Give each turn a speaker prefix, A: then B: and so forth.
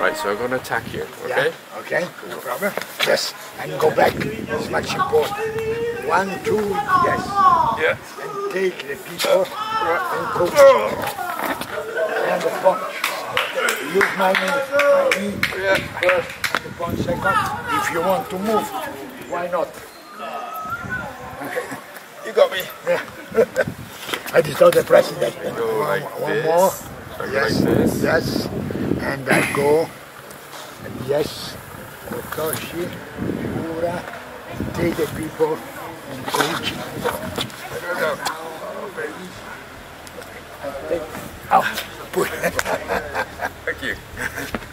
A: Right, so I'm going to attack you, okay?
B: Yeah, okay, no problem. Yes, and go back. It's much important. 1, 2, yes.
A: Yeah.
B: And take the people and coach. And the punch. Use my knee first and the punch second. If you want to move, why not?
A: You got me.
B: Yeah. I just know the president.
A: Go like
B: one
A: this.
B: more.
A: Yes, like this.
B: Yes. And I go. And yes. Otoshi, Ura. Take the people and coach.
A: Thank you.